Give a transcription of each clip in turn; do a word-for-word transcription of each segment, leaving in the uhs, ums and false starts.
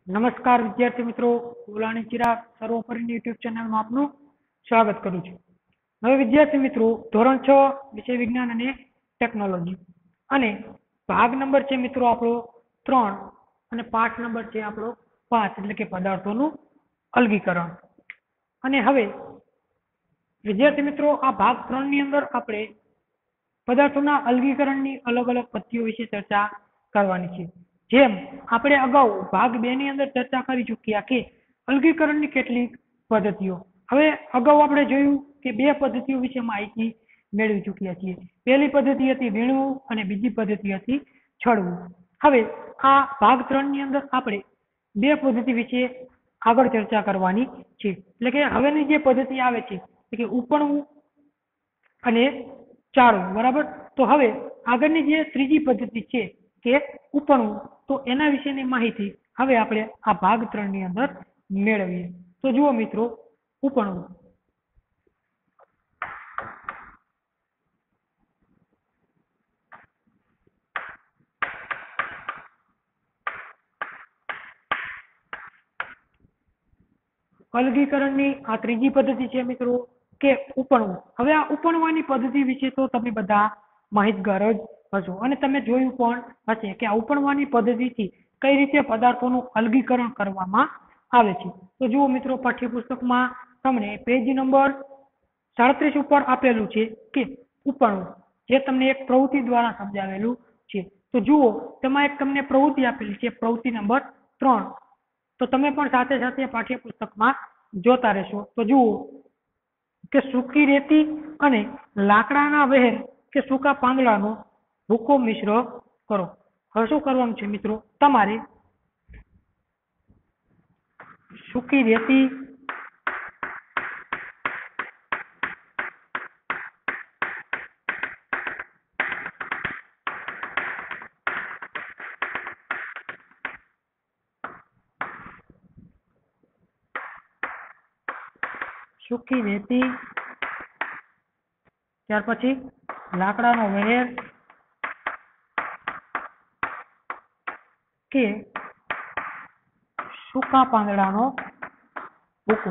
નમસ્કાર વિદ્યાર્થી મિત્રો, ઓલાણી ચિરાગ સર્વોપરીની યુટ્યુબ ચેનલમાં આપનું સ્વાગત કરું છું. હવે વિદ્યાર્થી મિત્રો, ધોરણ છ વિષય વિજ્ઞાન અને ટેકનોલોજી અને ભાગ નંબર છે મિત્રો આપણો ત્રણ અને પાઠ નંબર છે આપણો પાંચ એટલે કે પદાર્થોનું અલગીકરણ. અને હવે વિદ્યાર્થી મિત્રો, આ ભાગ ત્રણ ની અંદર આપણે પદાર્થોના અલગીકરણની અલગ અલગ પદ્ધતિઓ વિશે ચર્ચા કરવાની છે. જેમ આપણે અગાઉ ભાગ બે ની અંદર ચર્ચા કરી ચૂક્યા કે અલગીકરણની કેટલીક પદ્ધતિઓ. હવે અગાઉ આપણે જોયું કે બે પદ્ધતિઓ વિશે માહિતી મેળવી ચૂક્યા છીએ. પહેલી પદ્ધતિ હતી વીણવું અને બીજી પદ્ધતિ હતી છડવું. હવે આ ભાગ ત્રણ ની અંદર આપણે બે પદ્ધતિ વિશે આગળ ચર્ચા કરવાની છે. એટલે કે હવેની જે પદ્ધતિ આવે છે એટલે કે ઉપણવું અને ચાળવું. બરાબર. તો હવે આગળની જે ત્રીજી પદ્ધતિ છે કે ઉપણવું, તો એના વિશેની માહિતી હવે આપણે આ ભાગ ત્રણ ની અંદર મેળવીએ. તો જુઓ મિત્રો, ઉપણવું. અલગીકરણની આ ત્રીજી પદ્ધતિ છે મિત્રો કે ઉપણવું. હવે આ ઉપણવાની પદ્ધતિ વિશે તો તમે બધા માહિતગાર જ હશો અને તમે જોયું પણ હશે કે આ ઉપણવાની પદ્ધતિથી કઈ રીતે પદાર્થોનું અલગીકરણ કરવામાં આવે છે. તો જુઓ મિત્રો, પાઠ્યપુસ્તકમાં તમને પેજ નંબર સાડત્રીસ ઉપર આપેલું છે કે ઉપણવું, જે તમને એક પ્રવૃત્તિ દ્વારા સમજાવેલું છે. તો જુઓ, તેમાં એક તમને પ્રવૃત્તિ આપેલી છે, પ્રવૃત્તિ નંબર ત્રણ. તો તમે પણ સાથે સાથે પાઠ્યપુસ્તકમાં જોતા રહેશો. તો જુઓ કે સૂકી રેતી અને લાકડાના વહેર કે સૂકા પાંદડાનો ભૂકો મિશ્ર કરો. હવે શું કરવાનું છે મિત્રો, તમારે સૂકી રેતી સૂકી રેતી ત્યાર પછી લાકડાનો વહેર કે સૂકા પાંદડાનો ભૂકો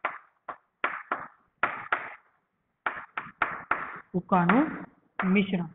ભૂકાનું મિશ્રણ.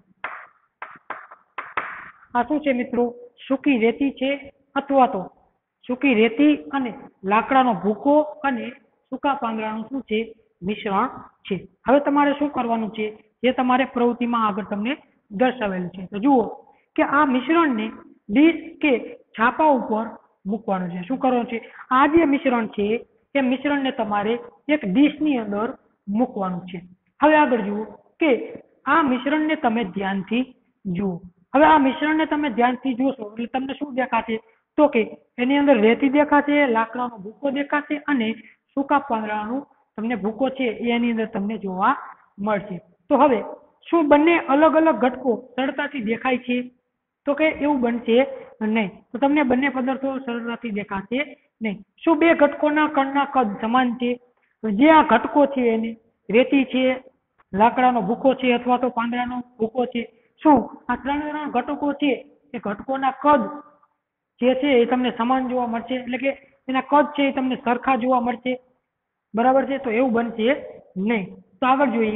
આ શું છે મિત્રો, સૂકી રેતી છે અથવા તો સૂકી રેતી અને લાકડાનો ભૂકો અને સૂકા પાંદડાનું શું છે, મિશ્રણ છે. હવે તમારે શું કરવાનું છે, જે તમારે પ્રવૃત્તિમાં આગળ તમને દર્શાવેલું છે. તો જુઓ કે આ મિશ્રણને ડીશ કે છાપા ઉપર મૂકવાનું છે. શું કરવાનું છે, આ જે મિશ્રણ છે એ મિશ્રણને તમારે એક ડીશની અંદર મૂકવાનું છે. હવે આગળ જુઓ કે આ મિશ્રણને તમે ધ્યાનથી જુઓ. હવે આ મિશ્રણને તમે ધ્યાનથી જોશો એટલે તમને શું દેખાશે, તો કે એની અંદર રેતી દેખાશે, લાકડાનો ભૂકો દેખાશે અને સૂકા પાંદડાનું તમને ભૂકો છે એની અંદર તમને જોવા મળશે. તો હવે શું બંને અલગ અલગ ઘટકો સરળતાથી દેખાય છે? તો કે એવું બનશે નહીં. તો તમને બંને પદાર્થો સરળતાથી દેખાશે નહીં. શું બે ઘટકોના કણના કદ સમાન છે? જે આ ઘટકો છે એને રેતી છે, લાકડાનો ભૂકો છે અથવા તો પાંદડાનો ભૂકો છે, શું આ ત્રણ ત્રણ ઘટકો છે એ ઘટકોના કદ જે છે એ તમને સમાન જોવા મળશે? એટલે કે એના કદ છે એ તમને સરખા જોવા મળશે. બરાબર છે. તો એવું બનશે નહીં. તો આગળ જોઈએ,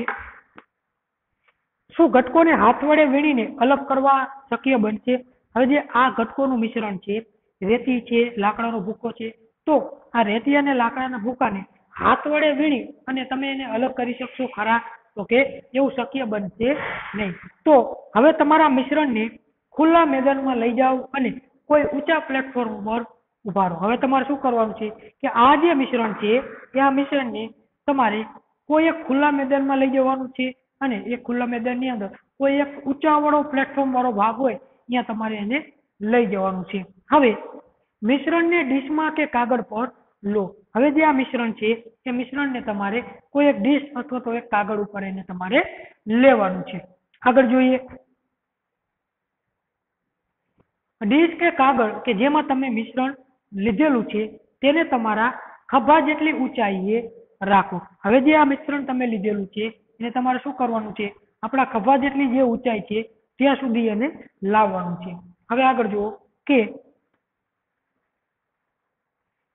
શું ઘટકોને હાથ વડે વીણીને અલગ કરવા શક્ય બનશે? હવે જે આ ઘટકોનું મિશ્રણ છે, રેતી છે, લાકડાનો ભૂકો છે, તો આ રેતી અને લાકડાના ભૂકાને હાથ વડે વીણી અને તમે એને અલગ કરી શકશો ખરા? તો કે એવું શક્ય બનશે નહીં. તો હવે તમારા મિશ્રણને ખુલ્લા મેદાનમાં લઈ જાઓ અને કોઈ ઊંચા પ્લેટફોર્મ ઉપર ઉભા રહો. હવે તમારે શું કરવાનું છે કે આ જે મિશ્રણ છે એ આ મિશ્રણને તમારે કોઈ એક ખુલ્લા મેદાનમાં લઈ જવાનું છે અને એ ખુલ્લા મેદાનની અંદર કોઈ એક ઊંચા વાળો પ્લેટફોર્મ વાળો ભાગ હોય ત્યાં તમારે એને લઈ જવાનું છે. હવે મિશ્રણને ડીશમાં કે કાગળ પર લો. હવે જે આ મિશ્રણ છે એ મિશ્રણને તમારે કોઈ એક ડીશ અથવા તો એક કાગળ ઉપર એને તમારે લેવાનું છે. આગળ જોઈએ, ડીશ કે કાગળ કે જેમાં તમે મિશ્રણ લીધેલું છે તેને તમારા ખભા જેટલી ઊંચાઈએ રાખો. હવે જે આ મિશ્રણ તમે લીધેલું છે એને તમારે શું કરવાનું છે, આપણા ખભા જેટલી જે ઊંચાઈ છે ત્યાં સુધી એને લાવવાનું છે. હવે આગળ જુઓ કે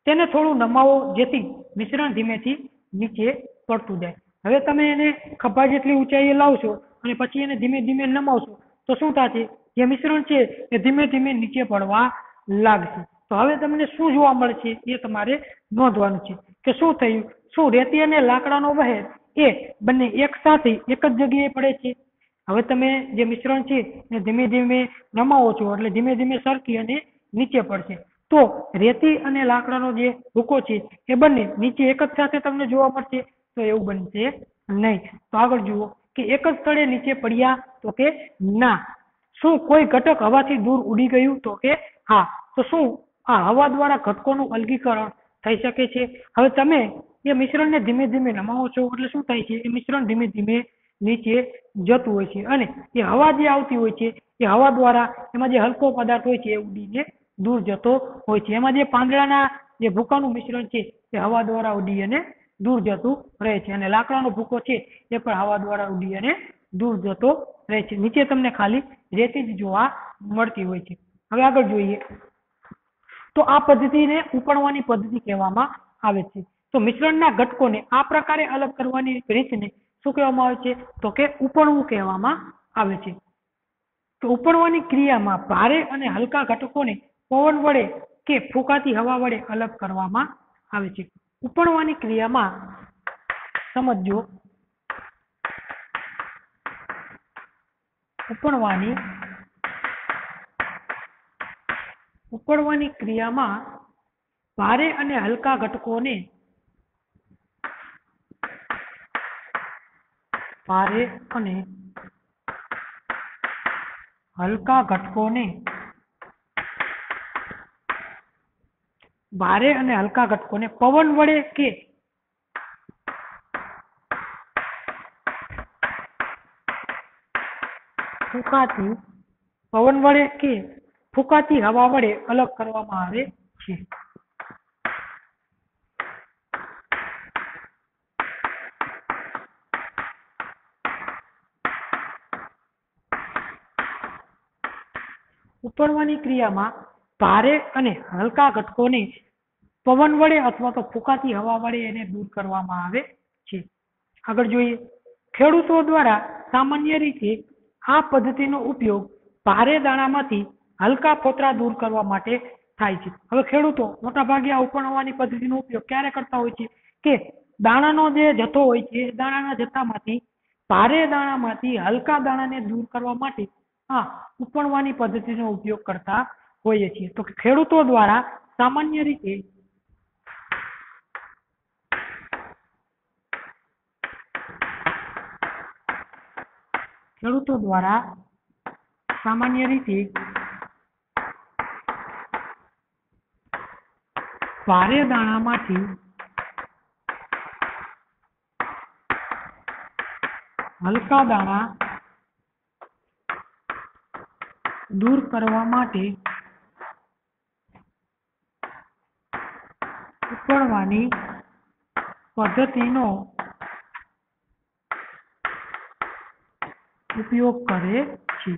તેને થોડું નમાવો જેથી મિશ્રણ ધીમેથી નીચે પડતું જાય. હવે તમે એને ખભા જેટલી ઊંચાઈએ લાવશો અને પછી એને ધીમે ધીમે નમાવશો તો શું થશે? જે મિશ્રણ છે એ ધીમે ધીમે નીચે પડવા લાગશે. તો હવે તમને શું જોવા મળશે એ તમારે નોંધવાનું છે કે શું થયું? શું રેતી અને લાકડાનો વહેર એ બંને એક સાથે એક જ જગ્યાએ પડે છે? હવે તમે જે મિશ્રણ છે એ ધીમે ધીમે નમાવો છો એટલે ધીમે ધીમે સરકી અને નીચે પડશે. તો રેતી અને લાકડાનો જે ભૂકો છે એ બંને નીચે એક જ સાથે તમને જોવા મળશે? તો એવું બનશે નહીં. તો આગળ જુઓ કે એક જ સ્થળે નીચે પડ્યા? તો કે ના. શું કોઈ ઘટક હવાથી દૂર ઉડી ગયું? તો કે હા. તો શું આ હવા દ્વારા ઘટકોનું અલગીકરણ થઈ શકે છે? હવે તમે એ મિશ્રણને ધીમે ધીમે નમાવો છો એટલે શું થાય છે? એ મિશ્રણ ધીમે ધીમે નીચે જતું હોય છે અને એ હવા જે આવતી હોય છે એ હવા દ્વારા એમાં જે હલકો પદાર્થ હોય છે એ ઉડીને દૂર જતો હોય છે. એમાં જે પાંદડાના જે ભૂકાનું મિશ્રણ છે એ હવા દ્વારા ઉડી અને દૂર જતું રહે છે અને લાકડાનો ભૂકો છે એ પણ હવા દ્વારા ઉડી અને દૂર જતો રહે છે. નીચે તમને ખાલી રેતી જ જોવા મળતી હોય છે. હવે આગળ જોઈએ તો આ પદ્ધતિને ઉપણવાની પદ્ધતિ કહેવામાં આવે છે. તો મિશ્રણના ઘટકોને આ પ્રકારે અલગ કરવાની રીતને શું કહેવામાં આવે છે? તો કે ઉપણવું કહેવામાં આવે છે. તો ઉપણવાની ક્રિયામાં ભારે અને હલકા ઘટકોને પવન વડે કે ફૂંકાતી હવા વડે અલગ કરવામાં આવે છે. ઉપણવાની ક્રિયામાં સમજો ઉપણવાની ઉપણવાની ક્રિયામાં ભારે અને હલકા ઘટકોને ભારે અને હલકા ઘટકોને ભારે અને હલકા ઘટકોને પવન વડે કે ફૂંકાતી પવન વડે કે ફૂંકાતી હવા વડે અલગ કરવામાં આવે છે. ઉપણવાની ક્રિયામાં ભારે અને હલકા ઘટકોને પવન વડે અથવા તો ફૂંકાતી હવા વડે એને દૂર કરવામાં આવે છે. આગળ જોઈએ ખેડૂતો દ્વારા સામાન્ય રીતે આ પદ્ધતિનો ઉપયોગ ભારે દાણામાંથી હલકા ફોતરા દૂર કરવા માટે થાય છે. હવે ખેડૂતો મોટા ભાગે આ ઉપણવાની પદ્ધતિનો ઉપયોગ ક્યારે કરતા હોય છે? કે દાણાનો જે જથ્થો હોય છે દાણાના જથ્થામાંથી ભારે દાણામાંથી હલકા દાણાને દૂર કરવા માટે આ ઉપણવાની પદ્ધતિનો ઉપયોગ કરતા હોઈએ છીએ. તો ખેડૂતો દ્વારા સામાન્ય રીતે ખેડૂતો દ્વારા સામાન્ય રીતે ભારે દાણામાંથી હલકા દાણા દૂર કરવા માટે ઉપણવાની પદ્ધતિનો ઉપયોગ કરે છે.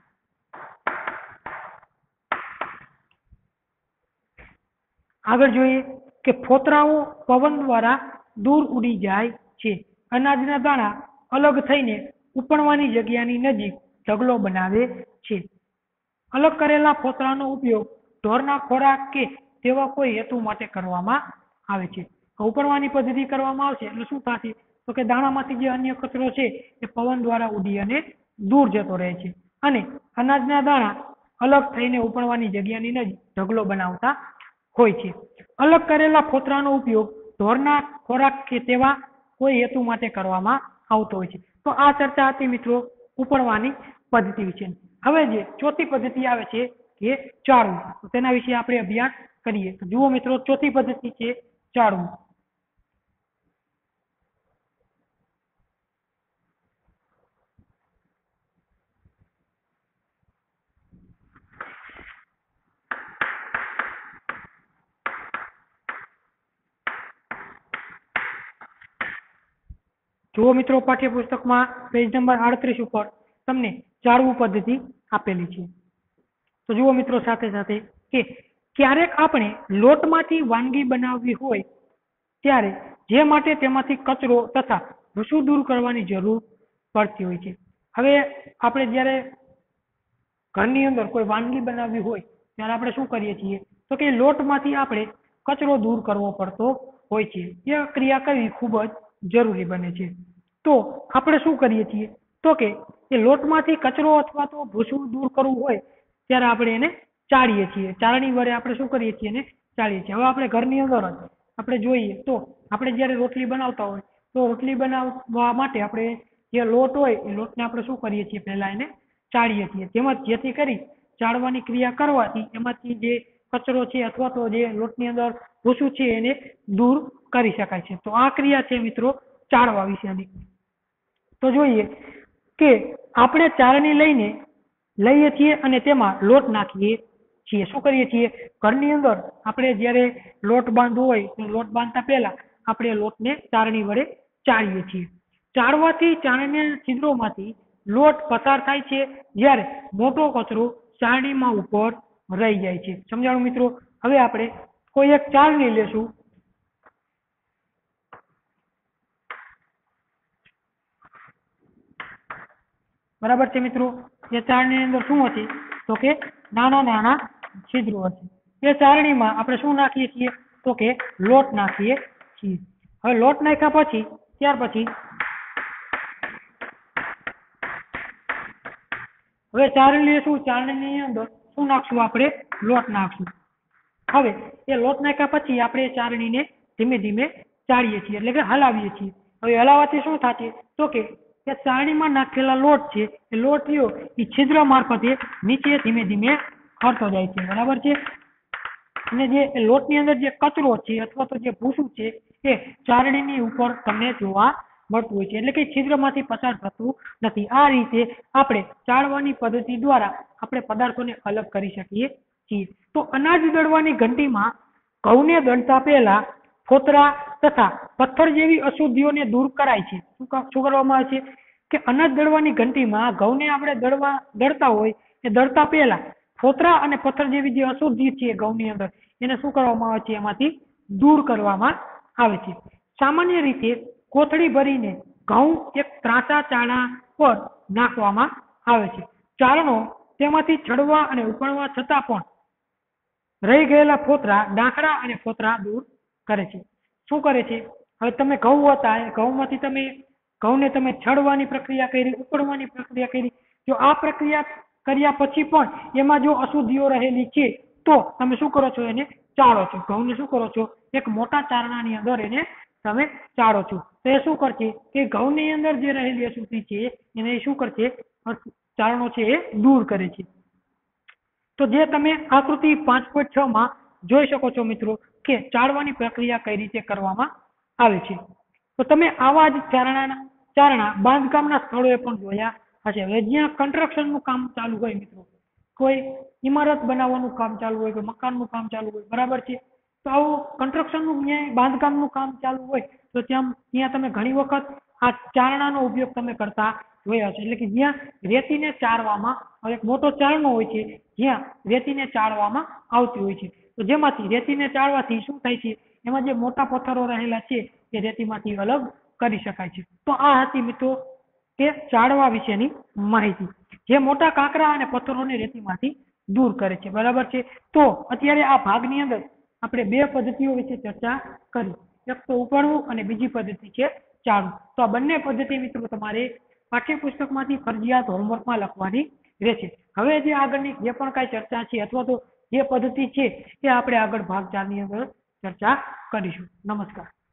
આગળ જોઈએ કે ફોતરાઓ પવન દ્વારા દૂર ઉડી જાય છે. અનાજના દાણા અલગ થઈને ઉપણવાની જગ્યાની નજીક ઢગલો બનાવે છે. અલગ કરેલા ફોતરાનો ઉપયોગ ઢોરના ખોરાક કે તેવા કોઈ હેતુ માટે કરવામાં આવે છે. ઉપણવાની પદ્ધતિ કરવામાં આવશે એટલે શું થશે? તો કે દાણામાંથી જે અન્ય કચરો છે એ પવન દ્વારા ઉડી અને દૂર જતો રહે છે અને અનાજના દાણા અલગ થઈને ઉપણવાની જગ્યાની નજીક ઢગલો બનાવતા હોય છે. અલગ કરેલા ફોતરાનો ઉપયોગ ઢોરના ખોરાક કે તેવા કોઈ હેતુ માટે કરવામાં આવતો હોય છે. તો આ ચર્ચા હતી મિત્રો ઉપણવાની પદ્ધતિ વિશે. હવે જે ચોથી પદ્ધતિ આવે છે કે ચાળવું, તો તેના વિશે આપણે અભ્યાસ કરીએ. તો જુઓ મિત્રો, ચોથી પદ્ધતિ છે ચાળવું. જુઓ મિત્રો, પાઠ્યપુસ્તકમાં પેજ નંબર આડત્રીસ ઉપર તમને ચાળવું પદ્ધતિ આપેલી છે. તો જુઓ મિત્રો સાથે સાથે કે ક્યારેક આપણે લોટમાંથી વાનગી બનાવવી હોય ત્યારે જે માટે તેમાંથી કચરો તથા ભૂસું દૂર કરવાની જરૂર પડતી હોય છે. હવે આપણે જ્યારે ઘરની અંદર કોઈ વાનગી બનાવવી હોય ત્યારે આપણે શું કરીએ છીએ તો કે લોટમાંથી આપણે કચરો દૂર કરવો પડતો હોય છે. એ ક્રિયા કરવી ખૂબ જ જરૂરી બને છે. તો આપણે શું કરીએ છીએ તો કે એ લોટમાંથી કચરો અથવા તો ભૂસું દૂર કરવું હોય ત્યારે આપણે એને ચાળીએ છીએ. ચાળણી વડે આપણે શું કરીએ છીએ એને ચાળીએ છીએ. હવે આપણે ઘરની અંદર જ આપણે જોઈએ તો આપણે જ્યારે રોટલી બનાવતા હોય તો રોટલી બનાવવા માટે આપણે જે લોટ હોય એ લોટને આપણે શું કરીએ છીએ પહેલા એને ચાળીએ છીએ. જેમાં જેથી કરી ચાળવાની ક્રિયા કરવાથી એમાંથી જે કચરો છે અથવા તો જે લોટની અંદર ભૂસું છે એને દૂર કરી શકાય છે. તો આ ક્રિયા છે મિત્રો ચાળવા વિશેની. તો જોઈએ કે આપણે ચાળણી લઈને લઈએ છીએ અને તેમાં લોટ નાખીએ છીએ. શું કરીએ છીએ ઘરની અંદર આપણે જ્યારે લોટ બાંધવો હોય તો લોટ બાંધતા પહેલા આપણે લોટને ચાળણી વડે ચાળીએ છીએ. ચાળવાથી ચાળણીના છિદ્રોમાંથી લોટ પસાર થાય છે જ્યારે મોટો કચરો ચાળણીમાં ઉપર રહી જાય છે. સમજાણું મિત્રો? હવે આપણે કોઈ એક ચાળણી લેશું. બરાબર છે મિત્રો? એ ચાળણીની અંદર શું હશે તો કે નાના નાના છિદ્રો હશે. એ ચાળણીમાં આપણે શું નાખીએ છીએ તો કે લોટ નાખીએ છીએ. હવે લોટ નાખ્યા પછી ત્યાર પછી હવે ચાળણી લેશું. ચાળણીની અંદર શું નાખશું આપણે લોટ નાખશું. હવે એ લોટ નાખ્યા પછી આપણે ચાળણીને ધીમે ધીમે ચાળીએ છીએ એટલે કે હલાવીએ છીએ. હવે હલાવવાથી શું થશે તો કે એ ચાળણીમાં નાખેલા લોટ છે એ લોટ રહ્યો એ છિદ્ર મારફતે નીચે ધીમે ધીમે ખરતો જાય છે. બરાબર છે? અને જે લોટની અંદર જે કચરો છે અથવા તો જે ભૂસું છે એ ચાળણીની ઉપર તમને જોવા મળતું હોય છે એટલે કે છિદ્રમાંથી પસાર થતું નથી. આ રીતે આપણે ચાળવાની પદ્ધતિ દ્વારા આપણે પદાર્થોને અલગ કરી શકીએ છીએ. તો અનાજ દળવાની ઘંટીમાં ઘઉંને દળતા પહેલા ફોતરા તથા પથ્થર જેવી અશુદ્ધિઓને દૂર કરાય છે. શું શું કરવામાં આવે છે કે અનાજ દળવાની ઘંટીમાં ઘઉંને આપણે દળવા દળતા હોય એ દળતા પહેલા ફોતરા અને પથ્થર જેવી જે અશુદ્ધિ છે ઘઉંની અંદર એને શું કરવામાં આવે છે એમાંથી દૂર કરવામાં આવે છે. સામાન્ય રીતે કોથળી ભરીને ઘઉં એક ત્રાંસા ચાળણા પર નાખવામાં આવે છે. ચાળણો તેમાંથી ચડવા અને ઉપડવા છતાં પણ રહી ગયેલા ફોતરા ડાંખડા અને ફોતરા દૂર કરે છે. શું કરે છે? હવે તમે ઘઉં હતા એ ઘઉંમાંથી તમે ઘઉંને તમે છડવાની પ્રક્રિયા કરી, ઉપડવાની પ્રક્રિયા કરી. જો આ પ્રક્રિયા કર્યા પછી પણ એમાં જો અશુદ્ધિઓ રહેલી છે તો તમે શું કરો છો એને ચાળો છો. ઘઉંને શું કરો છો એક મોટા ચારણાની અંદર એને તમે ચાળો છો. તો એ શું કરશે કે ઘઉંની અંદર જે રહેલી અશુદ્ધિ છે એને શું કરશે ચારણો છે એ દૂર કરે છે. તો જે તમે આકૃતિ પાંચ પોઈન્ટ છ માં જોઈ શકો છો મિત્રો કે ચાળવાની પ્રક્રિયા કઈ રીતે કરવામાં આવે છે. તો તમે આવા જ ચારણા ચારણા બાંધકામના સ્થળોએ પણ જોયા હશે. હવે જ્યાં કન્સ્ટ્રક્શનનું કામ ચાલુ હોય મિત્રો, કોઈ ઇમારત બનાવવાનું કામ ચાલુ હોય, કોઈ મકાનનું કામ ચાલુ હોય, બરાબર છે? તો આવું કન્સ્ટ્રક્શનનું જ્યાં બાંધકામનું કામ ચાલુ હોય તો ત્યાં ત્યાં તમે ઘણી વખત આ ચારણાનો ઉપયોગ તમે કરતા જોયા હશે. એટલે કે જ્યાં રેતીને ચાળવામાં એક મોટો ચારણો હોય છે જ્યાં રેતીને ચાળવામાં આવતી હોય છે. તો જેમાંથી રેતીને ચાળવાથી શું થાય છે એમાં જે મોટા પથ્થરો રહેલા છે એ રેતીમાંથી અલગ કરી શકાય છે. તો આ હતી મિત્રો કે ચાળવા વિશેની માહિતી, જે મોટા કાંકરા અને પથ્થરોને રેતીમાંથી દૂર કરે છે. બરાબર છે? તો અત્યારે આ ભાગની અંદર આપણે બે પદ્ધતિઓ વિશે ચર્ચા કરી. એક તો ઉપાડવું અને બીજી પદ્ધતિ છે ચાળવું. તો આ બંને પદ્ધતિ મિત્રો તમારે પાઠ્યપુસ્તકમાંથી ફરજિયાત હોમવર્કમાં લખવાની રહેશે. હવે જે આગળની જે પણ કાંઈ ચર્ચા છે અથવા તો જે પદ્ધતિ છે એ આપણે આગળ ભાગ ચાર ની અંદર ચર્ચા કરીશું. નમસ્કાર.